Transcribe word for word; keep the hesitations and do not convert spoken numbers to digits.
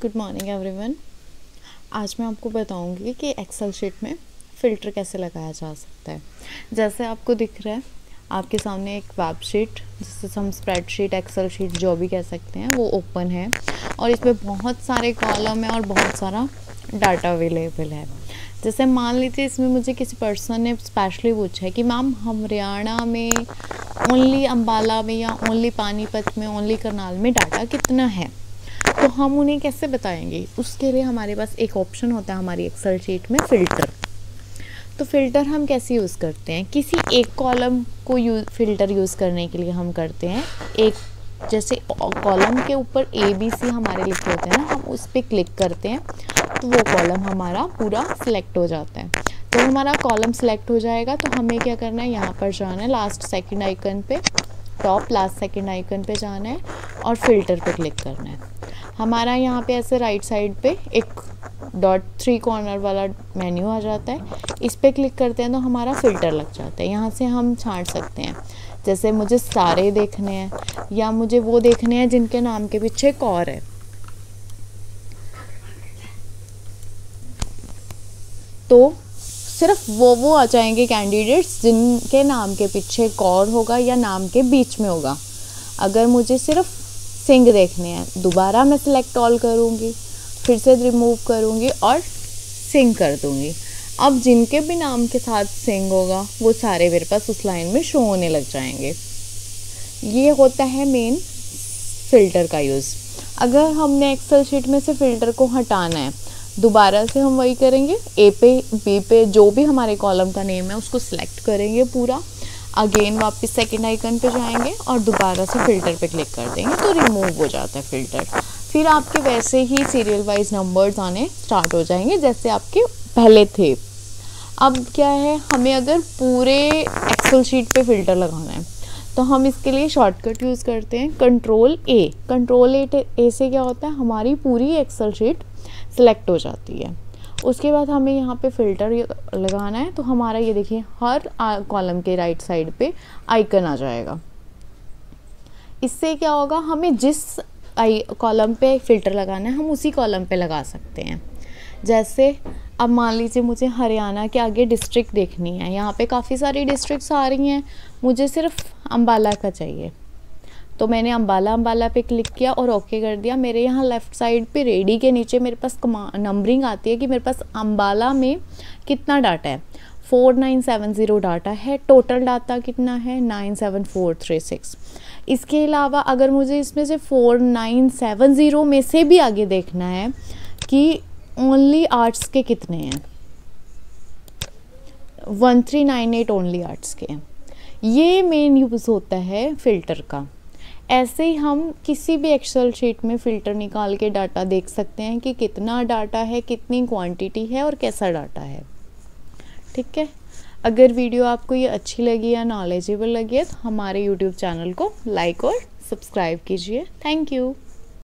Good morning everyone. आज मैं आपको बताऊंगी कि एक्सेल शीट में फ़िल्टर कैसे लगाया जा सकता है। जैसे आपको दिख रहा है आपके सामने एक वेब शीट, जिसे हम स्प्रेडशीट, एक्सेल शीट जो भी कह सकते हैं, वो ओपन है और इसमें बहुत सारे कॉलम है और बहुत सारा डाटा अवेलेबल है। जैसे मान लीजिए इसमें मुझे किसी पर्सन ने स्पेशली पूछा है कि मैम हरियाणा में ओनली अम्बाला में या ओनली पानीपत में, ओनली करनाल में डाटा कितना है, तो हम उन्हें कैसे बताएंगे। उसके लिए हमारे पास एक ऑप्शन होता है हमारी एक्सेल शीट में, फ़िल्टर। तो फ़िल्टर हम कैसे यूज़ करते हैं, किसी एक कॉलम को यूज फ़िल्टर यूज़ करने के लिए हम करते हैं। एक जैसे कॉलम के ऊपर ए बी सी हमारे लिखे होते हैं ना, हम उस पर क्लिक करते हैं तो वो कॉलम हमारा पूरा सिलेक्ट हो जाता है। तो हमारा कॉलम सिलेक्ट हो जाएगा तो हमें क्या करना है, यहाँ पर जाना है लास्ट सेकंड आइकन पे, टॉप लास्ट सेकंड आइकन पे जाना है और फ़िल्टर पे क्लिक करना है। हमारा यहाँ पे ऐसे राइट साइड पे एक डॉट थ्री कॉर्नर वाला मेन्यू आ जाता है, इस पर क्लिक करते हैं तो हमारा फ़िल्टर लग जाता है। यहाँ से हम छांट सकते हैं, जैसे मुझे सारे देखने हैं या मुझे वो देखने हैं जिनके नाम के पीछे एक और है, तो सिर्फ वो वो आ जाएंगे कैंडिडेट्स जिनके नाम के पीछे एक और होगा या नाम के बीच में होगा। अगर मुझे सिर्फ सिंग देखने हैं, दोबारा मैं सिलेक्ट ऑल करूँगी, फिर से रिमूव करूँगी और सिंग कर दूँगी। अब जिनके भी नाम के साथ सिंग होगा वो सारे मेरे पास उस लाइन में शो होने लग जाएंगे। ये होता है मेन फ़िल्टर का यूज़। अगर हमने एक्सेल शीट में से फ़िल्टर को हटाना है, दोबारा से हम वही करेंगे, ए पे बी पे जो भी हमारे कॉलम का नेम है उसको सिलेक्ट करेंगे पूरा, अगेन वापस सेकंड आइकन पे जाएंगे और दोबारा से फ़िल्टर पे क्लिक कर देंगे तो रिमूव हो जाता है फ़िल्टर। फिर आपके वैसे ही सीरियल वाइज नंबर्स आने स्टार्ट हो जाएंगे जैसे आपके पहले थे। अब क्या है, हमें अगर पूरे एक्सेल शीट पे फ़िल्टर लगाना है तो हम इसके लिए शॉर्टकट यूज़ करते हैं कंट्रोल ए। कंट्रोल ए ए से क्या होता है, हमारी पूरी एक्सेल शीट सिलेक्ट हो जाती है। उसके बाद हमें यहाँ पे फ़िल्टर लगाना है तो हमारा ये देखिए हर कॉलम के राइट साइड पे आइकन आ जाएगा। इससे क्या होगा, हमें जिस आई कॉलम पे फ़िल्टर लगाना है हम उसी कॉलम पे लगा सकते हैं। जैसे अब मान लीजिए मुझे हरियाणा के आगे डिस्ट्रिक्ट देखनी है, यहाँ पे काफ़ी सारी डिस्ट्रिक्ट्स आ रही हैं, मुझे सिर्फ अम्बाला का चाहिए, तो मैंने अम्बाला अम्बाला पे क्लिक किया और ओके कर दिया। मेरे यहाँ लेफ़्ट साइड पे रेडी के नीचे मेरे पास नंबरिंग आती है कि मेरे पास अम्बाला में कितना डाटा है, four nine seven zero data है, टोटल डाटा कितना है nine seven four three six. इसके अलावा अगर मुझे इसमें से फोर नाइन सेवन ज़ीरो में से भी आगे देखना है कि ओनली आर्ट्स के कितने हैं, one three nine eight only arts के हैं। ये मेन यूज़ होता है फ़िल्टर का। ऐसे ही हम किसी भी एक्सेल शीट में फ़िल्टर निकाल के डाटा देख सकते हैं कि कितना डाटा है, कितनी क्वांटिटी है और कैसा डाटा है। ठीक है, अगर वीडियो आपको ये अच्छी लगी या नॉलेजेबल लगी है तो हमारे यूट्यूब चैनल को लाइक और सब्सक्राइब कीजिए। Thank you.